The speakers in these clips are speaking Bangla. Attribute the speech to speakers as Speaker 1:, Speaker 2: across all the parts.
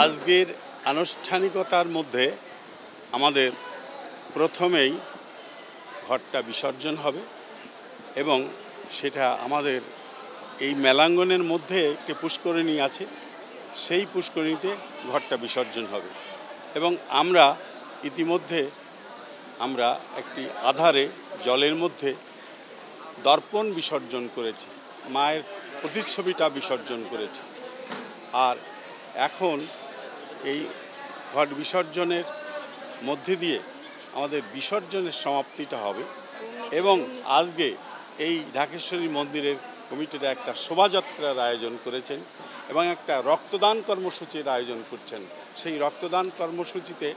Speaker 1: আজকের আনুষ্ঠানিকতার মধ্যে আমাদের প্রথমেই ঘটটা বিসর্জন হবে এবং সেটা আমাদের এই মেলাঙ্গনের মধ্যে একটি পুষ্করিণী আছে, সেই পুষ্করিণীতে ঘটটা বিসর্জন হবে। এবং আমরা ইতিমধ্যে একটি আধারে জলের মধ্যে দর্পণ বিসর্জন করেছি, মায়ের প্রতিচ্ছবিটা বিসর্জন করেছি। আর এখন এই ঘট বিসর্জনের মধ্যে দিয়ে আমাদের বিসর্জনের সমাপ্তিটা হবে এবং আজকে এই ঢাকেশ্বরী মন্দিরের কমিটিরা একটা শোভাযাত্রার আয়োজন করেছেন এবং একটা রক্তদান কর্মসূচির আয়োজন করছেন। সেই রক্তদান কর্মসূচিতে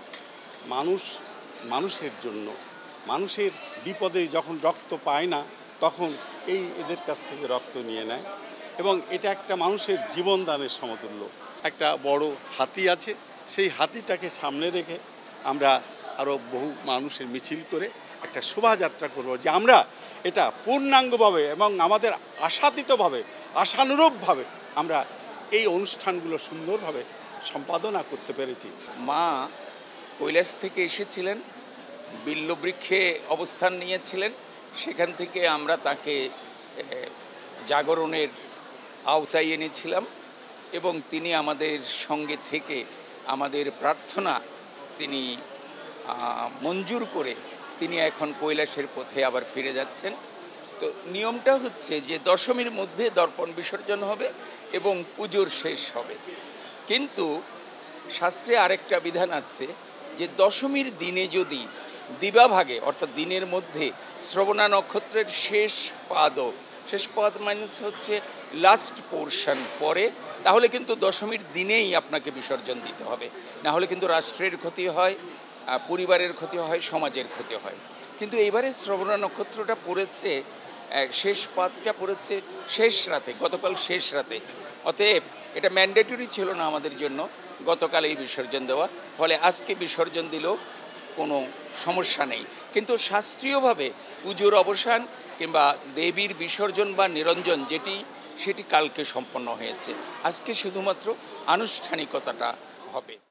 Speaker 1: মানুষের জন্য, মানুষের বিপদে যখন রক্ত পায় না তখন এদের কাছ থেকে রক্ত নিয়ে নেয় এবং এটা একটা মানুষের জীবনদানের সমতুল্য। একটা বড় হাতি আছে, সেই হাতিটাকে সামনে রেখে আমরা আরও বহু মানুষের মিছিল করে একটা শোভাযাত্রা করব, যে আমরা এটা পূর্ণাঙ্গভাবে এবং আমাদের আশাতীতভাবে, আশানুরূপভাবে আমরা এই অনুষ্ঠানগুলো সুন্দরভাবে সম্পাদনা করতে পেরেছি।
Speaker 2: মা কৈলাস থেকে এসেছিলেন, বিল্লবৃক্ষে অবস্থান নিয়েছিলেন, সেখান থেকে আমরা তাকে জাগরণের আওতায় এনেছিলাম এবং তিনি আমাদের সঙ্গে থেকে আমাদের প্রার্থনা তিনি মঞ্জুর করে তিনি এখন কৈলাসের পথে আবার ফিরে যাচ্ছেন। তো নিয়মটা হচ্ছে যে দশমীর মধ্যে দর্পণ বিসর্জন হবে এবং পুজোর শেষ হবে। কিন্তু শাস্ত্রে আরেকটা বিধান আছে যে দশমীর দিনে যদি দিবাভাগে অর্থাৎ দিনের মধ্যে শ্রবণা নক্ষত্রের শেষ পাদ মাইনাস হচ্ছে লাস্ট পোর্শন পরে, তাহলে কিন্তু দশমীর দিনেই আপনাকে বিসর্জন দিতে হবে, না হলে কিন্তু রাষ্ট্রের ক্ষতি হয়, পরিবারের ক্ষতি হয়, সমাজের ক্ষতি হয়। কিন্তু এবারে শ্রবণা নক্ষত্রটা পড়েছে, শেষ পাদটা পড়েছে শেষ রাতে, গতকাল শেষ রাতে। অতএব এটা ম্যান্ডেটরি ছিল না আমাদের জন্য গতকাল এই বিসর্জন দেওয়া, ফলে আজকে বিসর্জন দিলেও কোনো সমস্যা নেই। কিন্তু শাস্ত্রীয়ভাবে পুজোর অবসান কিংবা দেবীর বিসর্জন বা নিরঞ্জন সেটি কালকে সম্পন্ন হয়েছে। আজকে শুধুমাত্র আনুষ্ঠানিকতাটা হবে।